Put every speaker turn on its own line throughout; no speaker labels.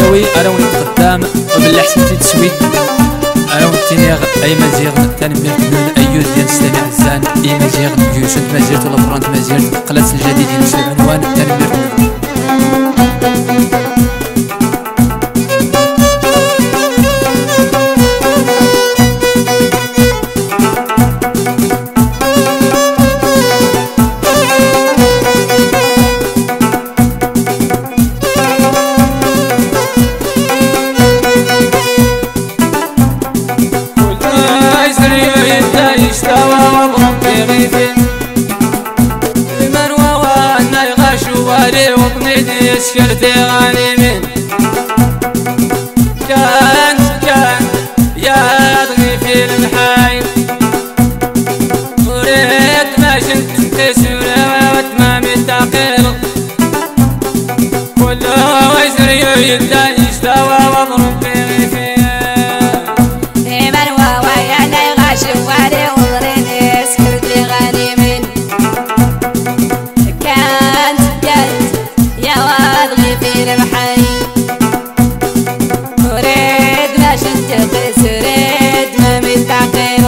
الشاوي اراوني قدام وبالحسن تسوي اراوني تينيغ اي مزيغ تاني من ايوز ديال سلامي عزان اي مزيغ يوسف مزيغ ولا فرانت مزيغ قلاس الجديد ينسو العنوان تاني من
سكرتي غانمين كان يا في المحايل وريت ما شنت تسولا وتمامي التقيل كله ويسري يدا يستوى وضرب في
من واوا يا نغاش وعلي وضريني سكرتي غانمين كانت يا واضغي في المحي وريد ما شنت قسريد ما متعقل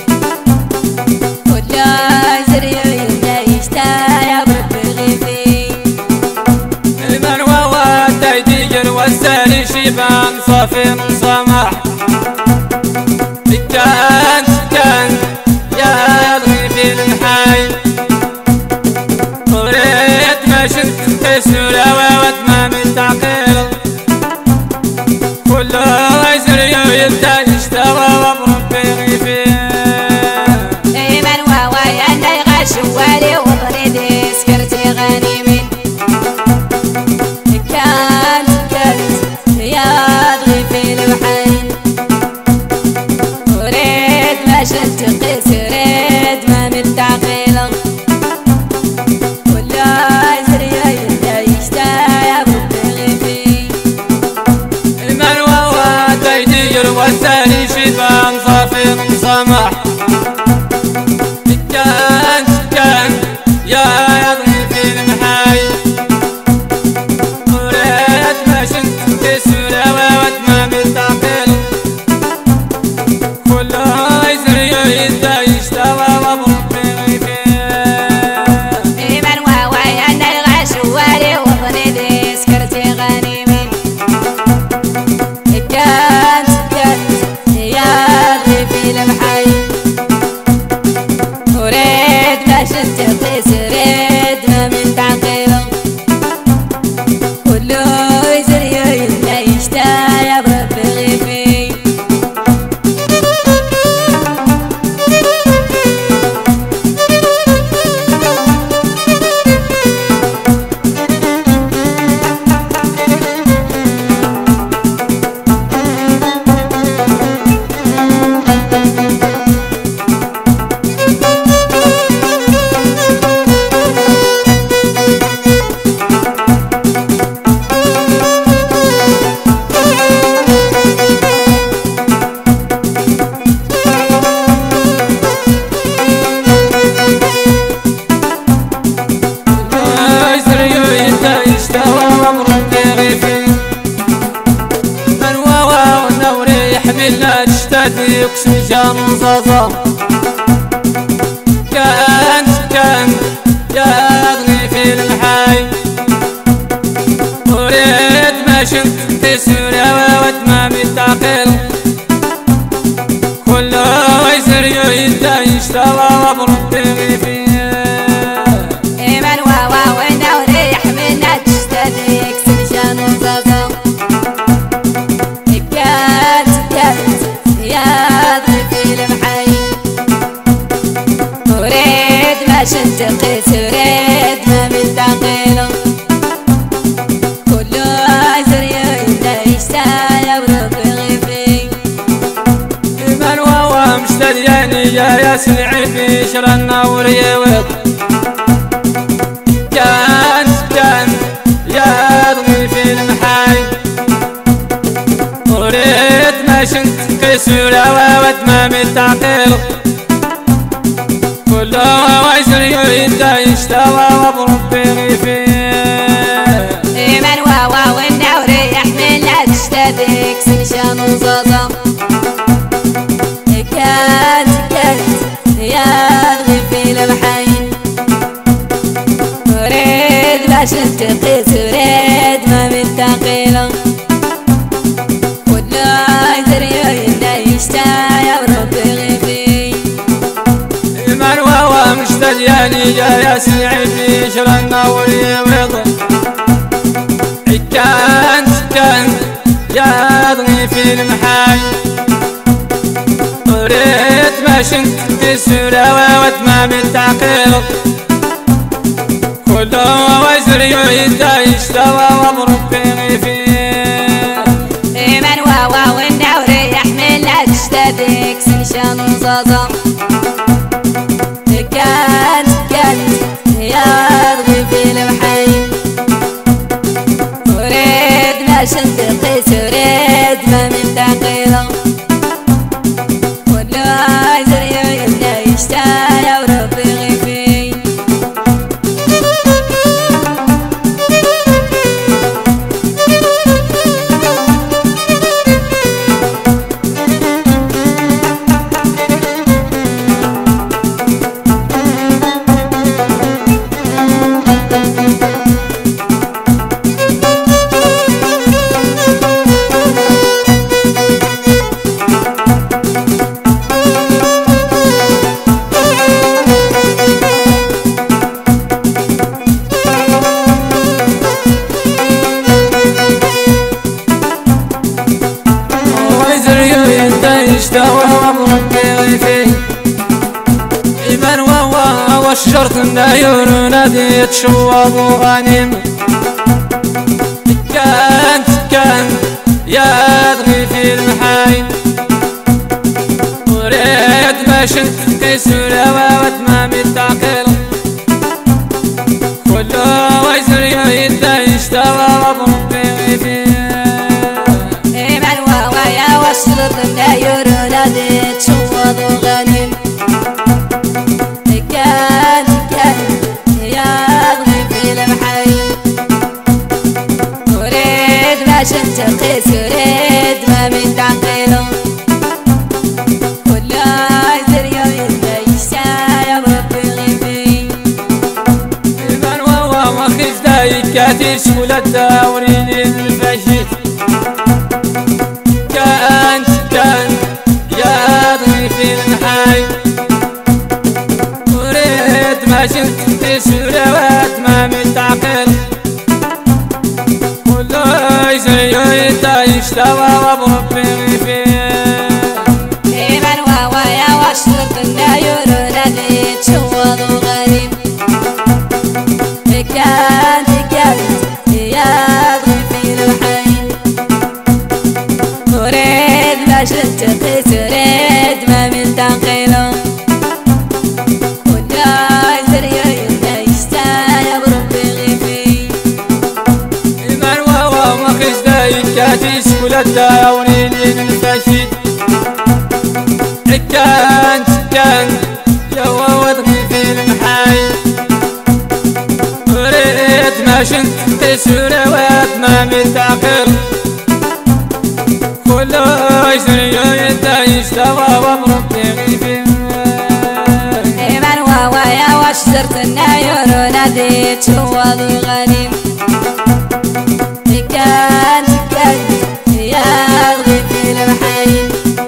ولا زريو يلا يشتايا بربغي فيه
المروة تيجر والسالي شيبان صافي صمح كان يا واضغي في المحي وريد ما شنت قسريد تعقيل كله يسري ويبدا يشتغى ومربي فيه
من واوا يا نغاش والي وضريدي سكرتي غانمين كانت يا ضغي في المحين وريد ما شلت قسريد ما متعقيل كله يسري ويبدا يشتغى
والثاني شيبان صافي صمح كان يا يضغي في المحاي وريت ما شنت تسولا وتمام التعقيل كله يسري ويدا يشتغى ومربي فيه
من واوا يا نغاش والي وضريدي سكرتي غانمين في المحي وريد ما شفت قسريد ما من تعقيل كله يزري يلا يشتايا بربغي فيه
يقسم جام صاصا كان يغني في المحاي وريد ما شنت تسولا وتمام التعقيل كله يسري يدا يشتغى ومربي فيه
من واوا ونوري يحملنا تشتدي يقسم جام صاصا شنت قسريد ما متعقيل كله يسري ويلا يشتايا بربغي فيه
من واوا مشتدياني يا سلعي في شرنا وريوض كان يا ضغي في المحاي وريد ما شنت قسولا وتمام التعقيل كله يسري ويدا يشتغى ومربي فيه
من واوا والنوري يحمل شفت قيس وريد ما متقيله ولا يدري إلا يشتاي وربي غيبي
من وهو مشتدياني جاي سعيد في شرنا واليوض كان ياضني في المحاي وريت ما شنت في السراوة واتمام التعقيل كله وزري ويدا يشتوى وضرب في غيفين
من واوا والنوري يحمل لا تشتبك سنشان وزازا كان ياضني في المحاي وريد ما شنت قيس وريد ما من تقيله ولا يزري إلا يشتاي وربي غيبي
شجرة النايور نادي تشوض وغانم كان يدغي في المحاي وريد ما شنت قيس ولوات ما متعقل كله ويزر يدا يشتغى وضرب في غيفين
من واوا يا وشجرة النايور نادي تشوض وغانم شفت قيس وريد ما من تعقيله ولا يزري إلا يشتاي وربي غيبي
من وهو مخيف دايك كاتير شغل الدورين الفشيت كان ياضني في المحاي وريد ما شفت قيس ولوات ما من تعقيله يشتوى وضرب في غيفين
من واوا يا وشرط النايور نادي تشوض وغنيم كان ياضغي في الحين وريد ما شفت قيس وريد ما من تعقيله ولا يزري إلا يشتاي وربي غيبي
من وهو مخيس دايك كاتيس كل الدورين الفشيد كان يوضني في المحاي وريد ما شنت قيس ولوات ما متعقل كله يزري يدا يشتغى وضرب في غيفين
من واوا يا وشجرة النايور نادي تشوض وغنيم كان ياضغي في المحاي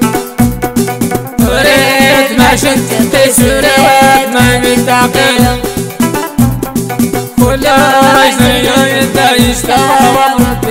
وريد ما شنت قيس ولوات ما متعقل كله يزري يدا يشتغى وضرب